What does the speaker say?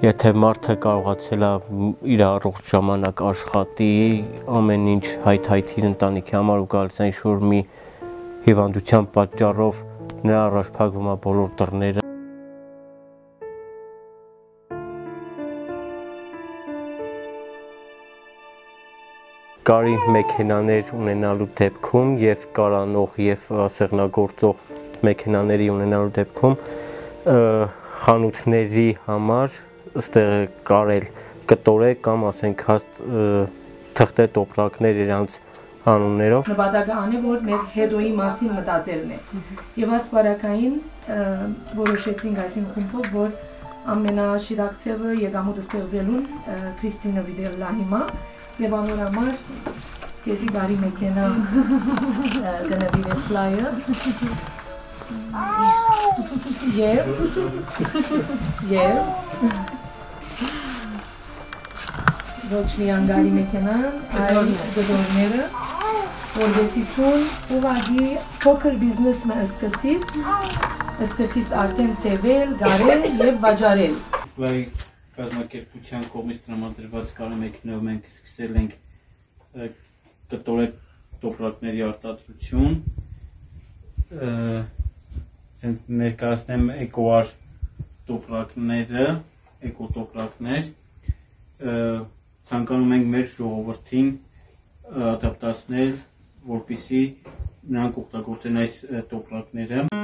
Եթե մարդը կարողացել է իր առողջ ժամանակ աշխատի, ամեն ինչ հայթայթի ընտանիքի համար ու գալիս է ինչ-որ մի հիվանդության պատճառով նրա առաջ փակվում է բոլոր դռները։ Կարի մեքենաներ ունենալու դեպքում եւ կարանող եւ սեղնագործող մեքենաների ունենալու դեպքում խանութների համար ստեղ կարել կտորե կամ ասենք հաստ թղթե տոպրակներ իրանց անուններով։ Նպատակը անի որ մեր հետոյի մասին մտածելն է։ Եվ ասպարակային որոշեցինք այսին խումբով, որ ամենաշիրակցևը եկամուտը ստեղծելուն Քրիստինա Վիդելլա հիմա եւ անոր համար քեզի բարի մեքենա գնվի ֆլայը ոչ միայն գարի մեքենան, այլ գդորները, որովհետեւ ցուն ուղղակի փոքր բիզնեսը սկսից արդեն ծեվել, գարել եւ վաճառել։ Ֆլայ կազմակերպության կողմից տրամադրված կարի մեքենայով մենք սկսել ենք կտորե տոպրակների արտադրություն, ցենց ներկայացնեմ էկոար տոպրակները, էկոտոպրակներ, ցանկանում ենք մեր ժողովրդին ադապտացնել, որպեսզի նրանք օգտագործեն այս տոպրակները։